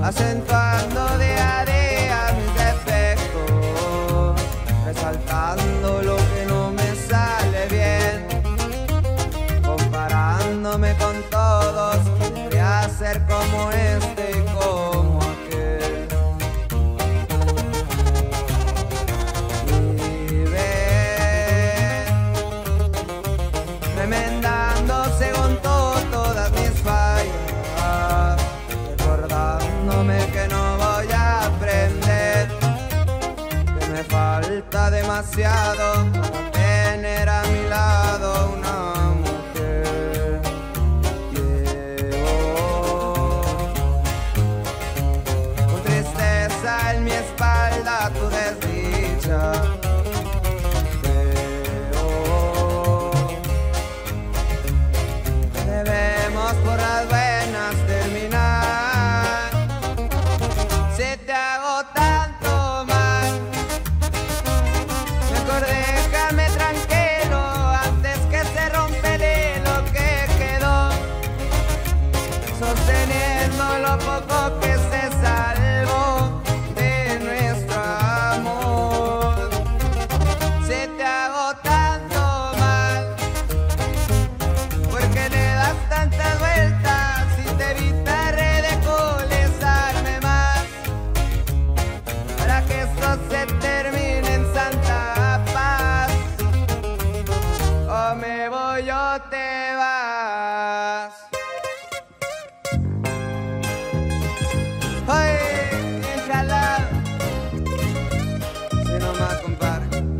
acentuando día a día mis defectos, resaltando lo que no me sale bien, comparándome con todos, quería ser como este y como aquel. Vive remendando según todas mis fallas, recordándome que no voy a aprender, que me falta demasiado para tener a mi lado una mujer. Llevo con tristeza en mi espalda tu desdicha. Creo que debemos por las buenas terminar. Si te hago tanto mal, mejor déjame tranquilo antes que se rompa el hilo que quedó, sosteniendo lo poco que se salvó de nuestro amor. Si te hago tanto mal, ¿por qué le das tantas vueltas? Si te evitaré de colesarme más, para que esto se termine en santa paz. O me voy o te vas. ¡Ay, ojalá! Si no me compara.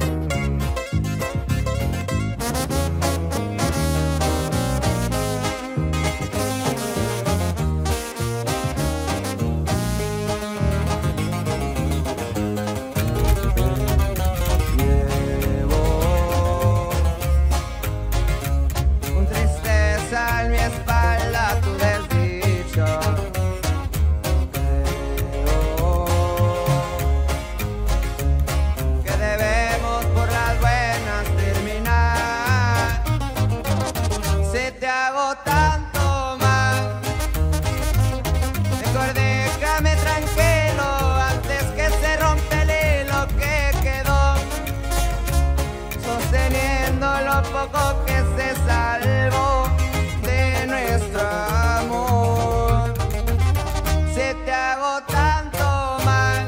Llevo con tristeza en mi espalda tu desdicha. Creo que debemos por las buenas terminar. Si te hago tanto mal, mejor déjame tranquilo antes que se rompa el hilo que quedó, sosteniendo lo poco que se salvó de nuestro amor. Si te hago tanto mal,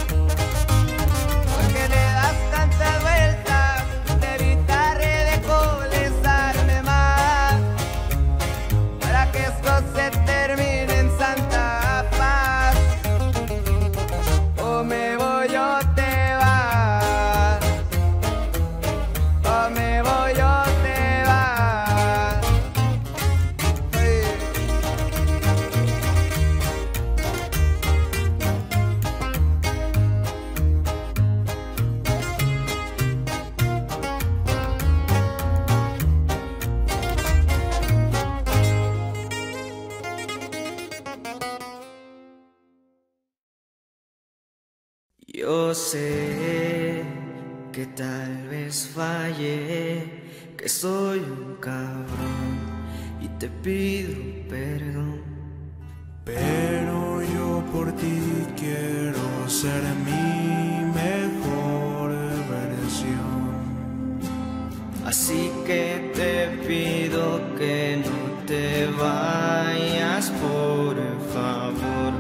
¿por qué le das tantas vueltas? Te evitaré de colesarme más, para que esto se termine en santa paz. O me voy o te vas. O me voy o te vas. Hey. Yo sé que tal vez fallé, que soy un cabrón y te pido perdón. Pero yo por ti quiero ser mi mejor versión. Así que te pido que no te vayas, por favor.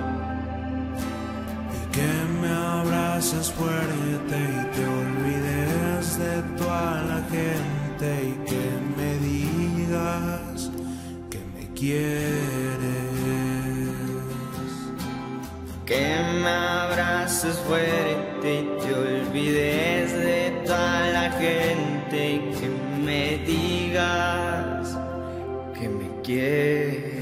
Que me abraces fuerte y te olvides de toda la gente y que me digas que me quieres. Que me abraces fuerte y te olvides de toda la gente y que me digas que me quieres.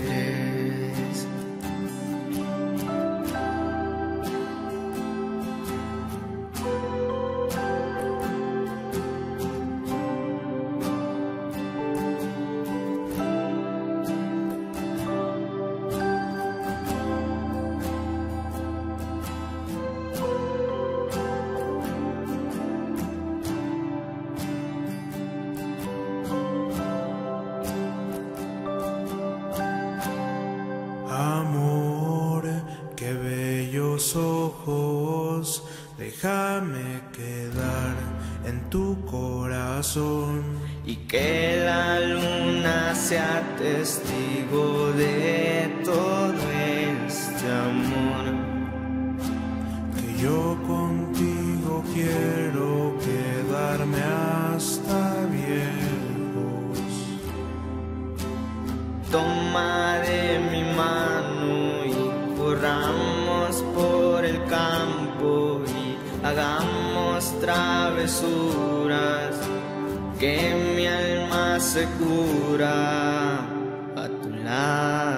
los ojos, déjame quedar en tu corazón. Y que la luna sea testigo de todo este amor. Que yo contigo quiero quedarme hasta viejos. Toma de mi mano y corramos por el campo y hagamos travesuras, que mi alma se cura a tu lado.